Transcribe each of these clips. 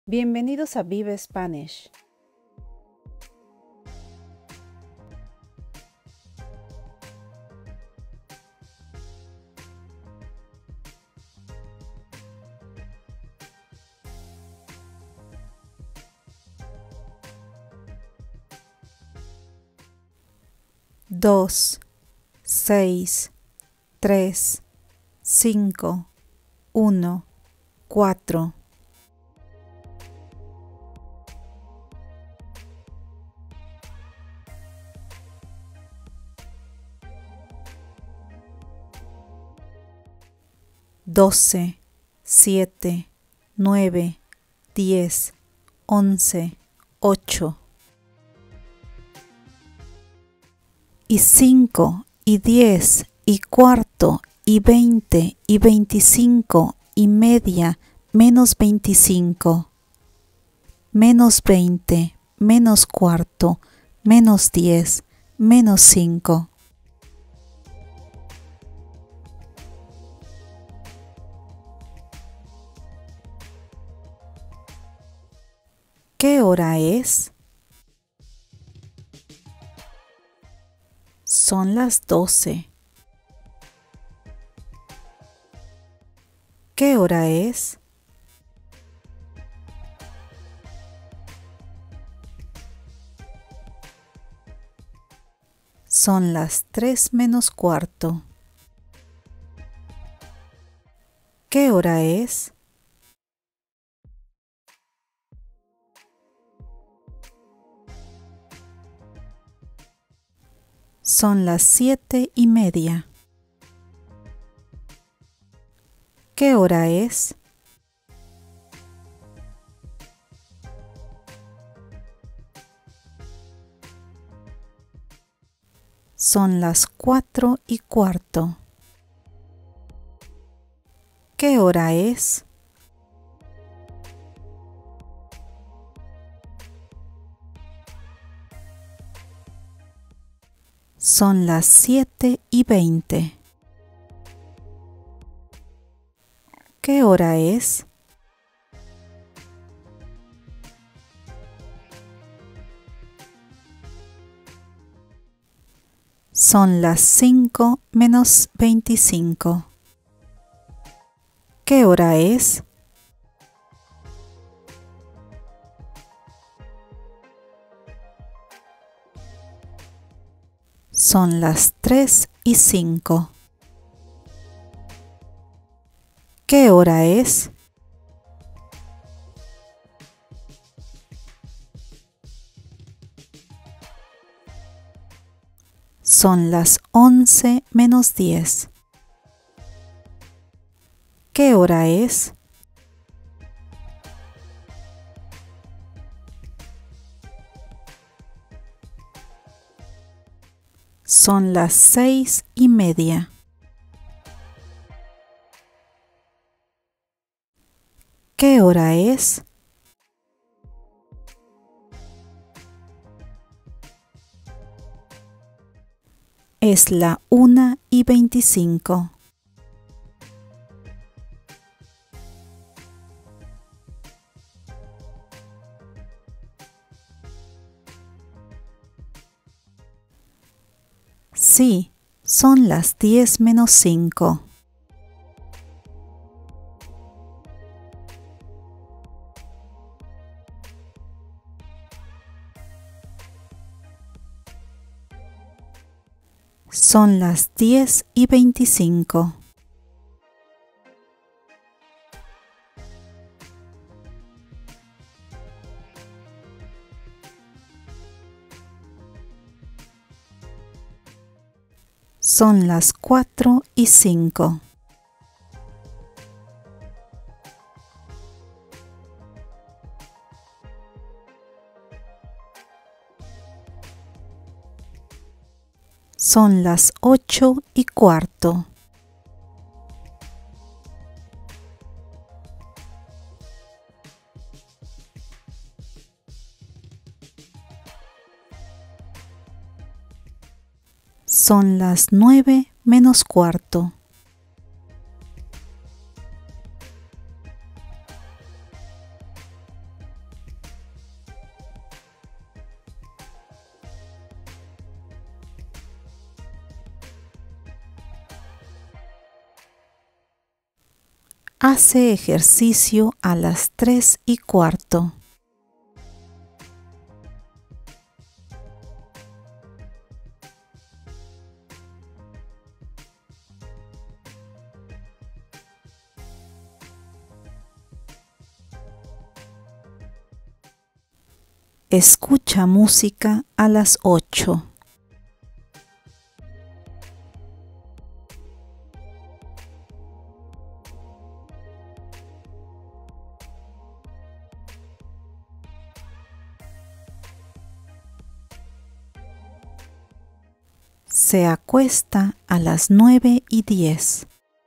Bienvenidos a Vive Spanish. Dos, 6, 3, 5, 1, 4. Doce, 7, 9, 10, 11, 8. Y 5, y 10, y cuarto, y 20, y 25, y media, menos 25. Menos 20, menos cuarto, menos 10, menos 5. ¿Qué hora es? Son las 12. ¿Qué hora es? Son las 3 menos cuarto. ¿Qué hora es? Son las 7:30. ¿Qué hora es? Son las 4:15. ¿Qué hora es? Son las 7:20. ¿Qué hora es? Son las 5 menos 25. ¿Qué hora es? Son las 3:05. ¿Qué hora es? Son las 11 menos 10. ¿Qué hora es? Son las 6:30. ¿Qué hora es? Es la 1:25. Sí, son las 10 menos 5. Son las 10:25. Son las 4:05. Son las 8:15. Son las 9 menos cuarto. Hace ejercicio a las 3:15. Escucha música a las 8. Se acuesta a las 9:10.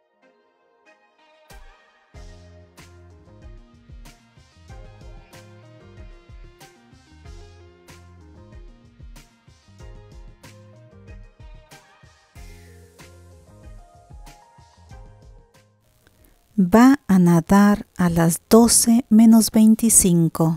Va a nadar a las 12:25.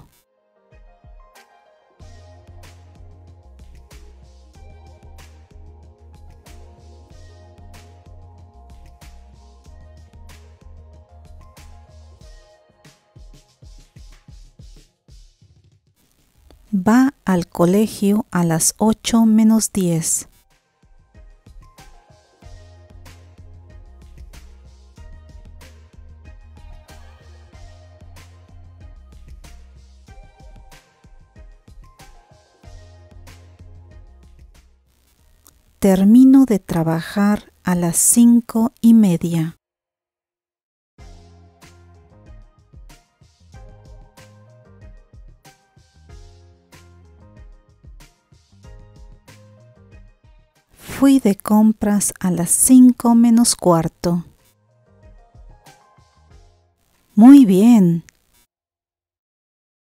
Va al colegio a las 8:10. Termino de trabajar a las 5:30. Fui de compras a las 5:15. Muy bien,